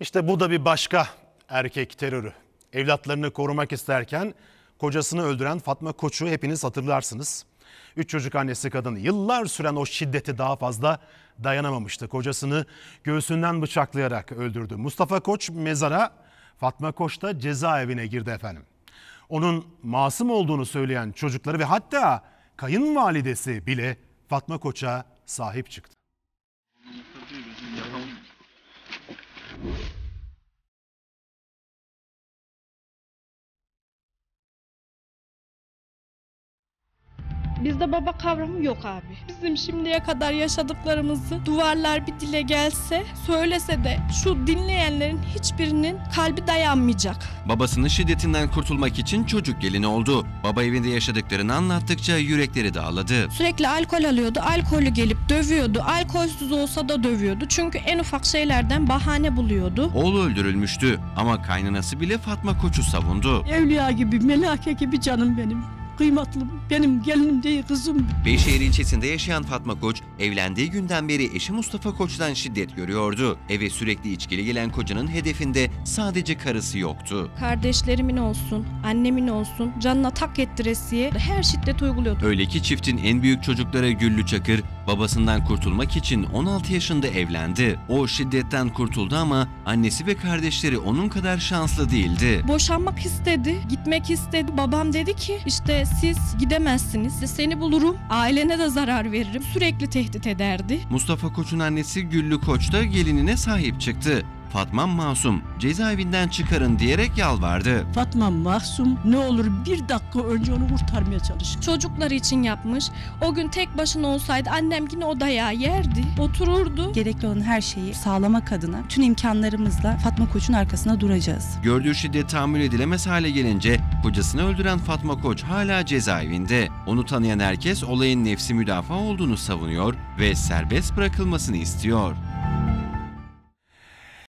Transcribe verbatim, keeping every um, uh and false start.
İşte bu da bir başka erkek terörü. Evlatlarını korumak isterken kocasını öldüren Fatma Koç'u hepiniz hatırlarsınız. Üç çocuk annesi kadın yıllar süren o şiddeti daha fazla dayanamamıştı. Kocasını göğsünden bıçaklayarak öldürdü. Mustafa Koç mezara, Fatma Koç da cezaevine girdi efendim. Onun masum olduğunu söyleyen çocukları ve hatta kayınvalidesi bile Fatma Koç'a sahip çıktı. Bizde baba kavramı yok abi. Bizim şimdiye kadar yaşadıklarımızı duvarlar bir dile gelse, söylese de şu dinleyenlerin hiçbirinin kalbi dayanmayacak. Babasının şiddetinden kurtulmak için çocuk gelini oldu. Baba evinde yaşadıklarını anlattıkça yürekleri dağladı. Sürekli alkol alıyordu, alkolü gelip dövüyordu. Alkolsüz olsa da dövüyordu. Çünkü en ufak şeylerden bahane buluyordu. Oğlu öldürülmüştü ama kaynanası bile Fatma Koç'u savundu. Evliya gibi, meleke gibi canım benim. Kıymetli benim gelinim değil kızım. Beyşehir ilçesinde yaşayan Fatma Koç, evlendiği günden beri eşi Mustafa Koç'tan şiddet görüyordu. Eve sürekli içkili gelen kocanın hedefinde sadece karısı yoktu. Kardeşlerimin olsun, annemin olsun, canına tak ettiresiye her şiddet uyguluyordu. Öyle ki çiftin en büyük çocukları Güllü Çakır, babasından kurtulmak için on altı yaşında evlendi. O şiddetten kurtuldu ama annesi ve kardeşleri onun kadar şanslı değildi. Boşanmak istedi, gitmek istedi. Babam dedi ki işte siz gidemezsiniz, seni bulurum, ailene de zarar veririm. Sürekli tehdit ederdi. Mustafa Koç'un annesi Güllü Koç da gelinine sahip çıktı. Fatma masum, cezaevinden çıkarın diyerek yalvardı. Fatma masum, ne olur bir dakika önce onu kurtarmaya çalış. Çocukları için yapmış. O gün tek başına olsaydı annem yine o dayağı yerdi. Otururdu. Gerekli olan her şeyi sağlamak adına tüm imkanlarımızla Fatma Koç'un arkasında duracağız. Gördüğü şiddet tahammül edilemez hale gelince kocasını öldüren Fatma Koç hala cezaevinde. Onu tanıyan herkes olayın nefsi müdafaa olduğunu savunuyor ve serbest bırakılmasını istiyor.